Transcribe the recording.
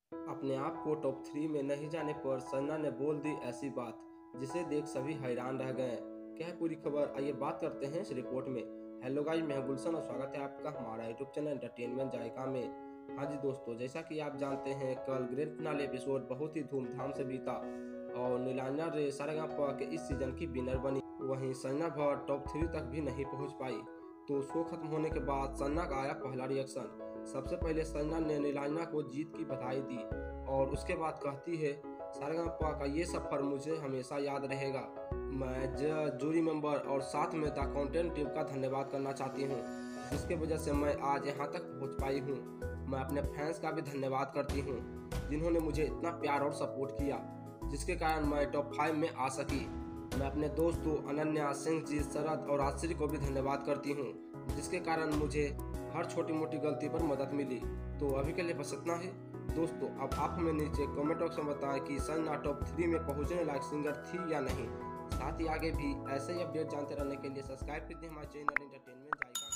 अपने आप को टॉप 3 में नहीं जाने पर सन्ना ने बोल दी ऐसी बात जिसे देख सभी हैरान रह गए। क्या है पूरी खबर, आइए बात करते हैं इस रिपोर्ट में। हेलो गाइस, मैं हूं गुलशन और स्वागत है आपका हमारा यूट्यूब चैनल एंटरटेनमेंट जायका में। हाँ जी दोस्तों, जैसा कि आप जानते हैं कल ग्रैंड फिनाले एपिसोड बहुत ही धूमधाम से बीता और नीलांजा रे सारेगामा के इस सीजन की विनर बनी। वहीं सन्ना भट्ट टॉप 3 तक भी नहीं पहुंच पाई। तो शो खत्म होने के बाद सन्ना का आया पहला रिएक्शन। सबसे पहले सन्ना ने नीलांजा को जीत की बधाई दी और उसके बाद कहती है, सारेगामा का ये सफर मुझे हमेशा याद रहेगा। मैं जूरी मेंबर और साथ में द कंटेंट टीम का धन्यवाद करना चाहती हूँ, जिसके वजह से मैं आज यहाँ तक पहुँच पाई हूँ। मैं अपने फैंस का भी धन्यवाद करती हूँ जिन्होंने मुझे इतना प्यार और सपोर्ट किया, जिसके कारण मैं टॉप 5 में आ सकी। मैं अपने दोस्तों अनन्या, सिंह जी, शरद और आश्री को भी धन्यवाद करती हूँ, जिसके कारण मुझे हर छोटी मोटी गलती पर मदद मिली। तो अभी के लिए बस इतना ही दोस्तों। अब आप हमें नीचे कमेंट बॉक्स में बताएं कि सन्ना टॉप 3 में पहुंचने लायक सिंगर थी या नहीं। साथ ही आगे भी ऐसे ही अपडेट जानते रहने के लिए सब्सक्राइब कीजिए हमारे चैनल एंटरटेनमेंट जायका।